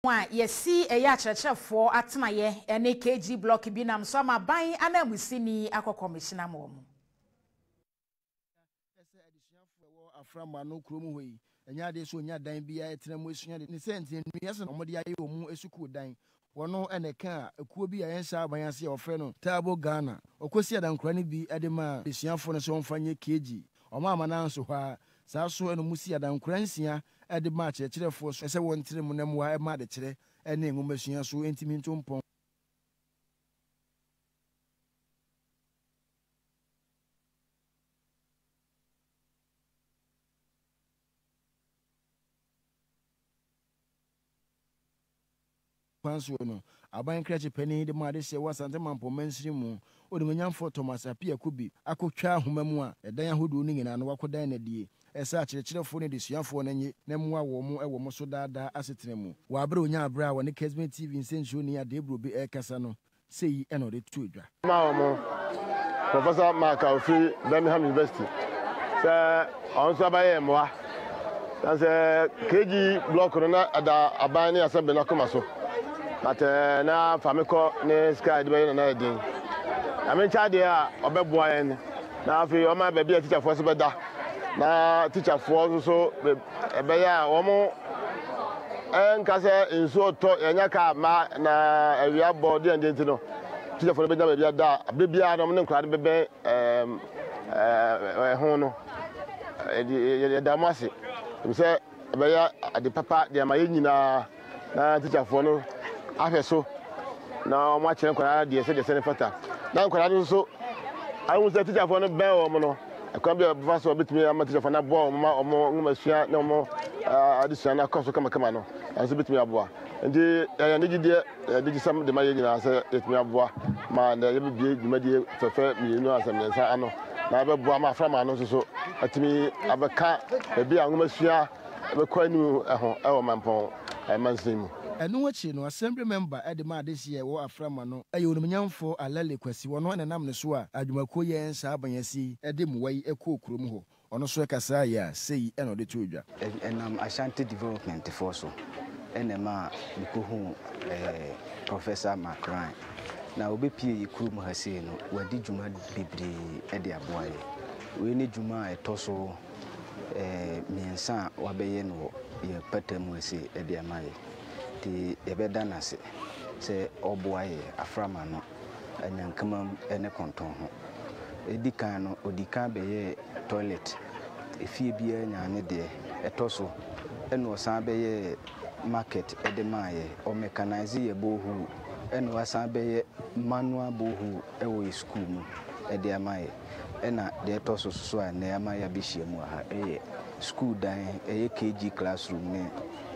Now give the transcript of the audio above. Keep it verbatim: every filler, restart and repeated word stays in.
Wa yesi eya chechefo atemaye ene K G block bi nam so ma ban anamusini akọ commissioner mo mu ese adisuafo wo Aframano krom hoyi enya de so nya dan bia etena mu esua de ne sente nua se no mo de aye omu esuku dan wono ene kan akuo bi ayensa ban ase ofre no Turbo Ghana okosi adankura ne bi ede ma adisuafo no so mfanye K G oma amana nso ha saa so eno musi adankura nsia ede ma chechirefo so ese won tire mu namwa e ma de kire ene ngumasua so entimi ntompon panso no aban kreche pani de ma de se wasante mampo mansiri mu odumanyamfo Thomas Apia Kubi akotwa homa mu a edan ahodo ni nyina no wakodan na die esa akyerɛkyerɛfo ne desuafo na nye na mu awo mu ewo mo so daada asetene mu wa abra onya abra a woni Kesmen T V nsensuo ni ade ebro bi e kasa no sei e no de tu edwa ma omo Professor Mark Ofi Birmingham University sa onso abaye moa dan se K G block no na ada aban ni asabe na koma so but na famiko ne sky de be na edin amen chade a obeboa en na afi o ma be bia teacher for so be da na teacher for so ebe ya wo mo enka se enso to enya ka ma na awia board and dey no teacher for be da be da be bia no ne nkra be be em eh ho no e da mase se ebe ya ade papa de ma nyina na teacher for no afeso na mo akere nkra de se de se ne fata na nkra no so awu se teacher for no be o mo no akwa bi abaso obetumi ama teacher for na bo ma omo ngumasua na omo adisua na koso kama kama no anso betumi aboa ndi ya ne gide de gisam de maye nyina se etumi aboa ma na ye bibie dwumadie fefe mienu asamnensa ano na be boa ma Aframano so so atumi abeka e bia ngumasua be kwanu eho e wo mampon e mansimu enu wachi no assembly member ede ma de sie wo Aframano aye onumnyamfo alale kwasi wono ne nam ne so a adwumako ye nsa abanyasi ede muwai ekọ okrom ho ono so kasa ya sei eno de tuodwa enam Ashanti development for so enema bikohu eh Professor Macron na obepie ikrum ha sei no wadi dwuma bebre ede aboaye we ni dwuma etoso eh miensa wabeye no ye patamu sei ede amaye ti ebeda nase se oboaye Aframano anyankama ene konton ho edikan no odikan beye toilet efie bia nyaane de etoso eno san beye market edemaye o mechanize ye bohu eno asan beye manual bohu ewo school mu ede amaye ena de etoso so a na amaye bihia mu ha eye school dan eye K G classroom ne